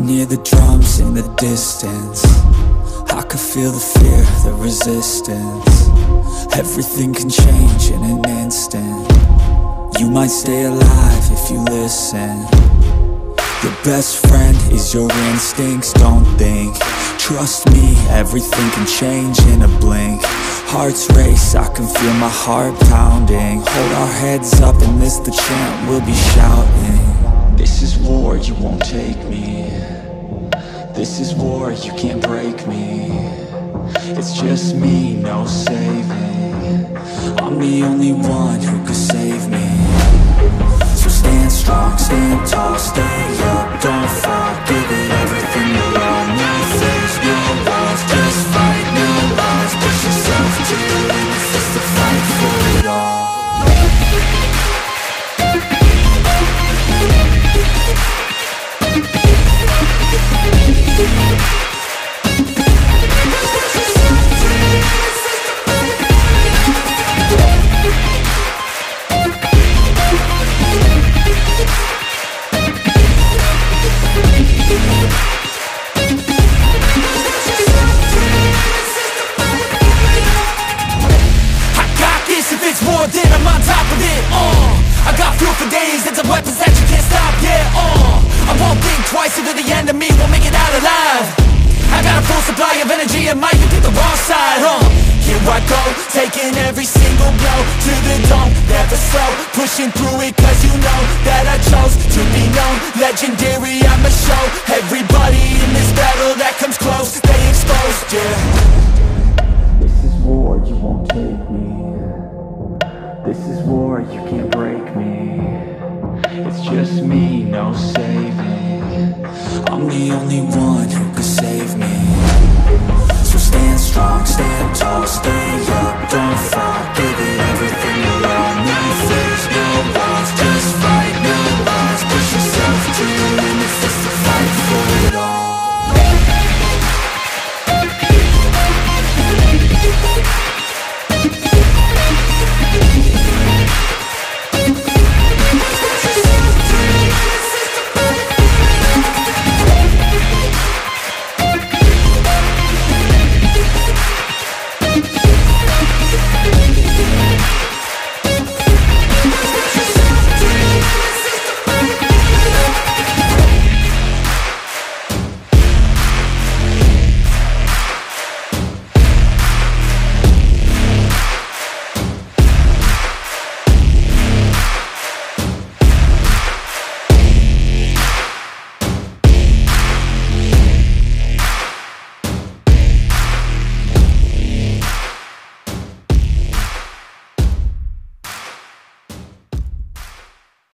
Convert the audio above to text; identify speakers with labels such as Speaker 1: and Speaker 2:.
Speaker 1: can hear the drums in the distance. I can feel the fear, the resistance. Everything can change in an instant. You might stay alive if you listen. Your best friend is your instincts, don't think. Trust me, everything can change in a blink. Hearts race, I can feel my heart pounding. Hold our heads up and this the chant we'll be shouting. This is war, you won't take me. This is war, you can't break me. It's just me, no saving. I'm the only one who could save me. So stand strong, stand tall, stay up, don't fall. Give it everything you own. No fears, no walls, just fight, no lies. Push yourself to the limits, it's the fight for it all.
Speaker 2: Then I'm on top of it, I got fuel for days, it's a weapons that you can't stop, yeah, I won't think twice, either the end of me won't make it out alive. I got a full supply of energy and might pick the wrong side, Here I go, taking every single blow to the dome, never slow, pushing through it cause you know that I chose to be known, legendary, I'ma show everybody in this battle that comes close, stay exposed, yeah.
Speaker 1: This is war, you won't take me. This is war, you can't break me. It's just me, no saving. I'm the only one who could save me. So stand strong, stand tall, stay up.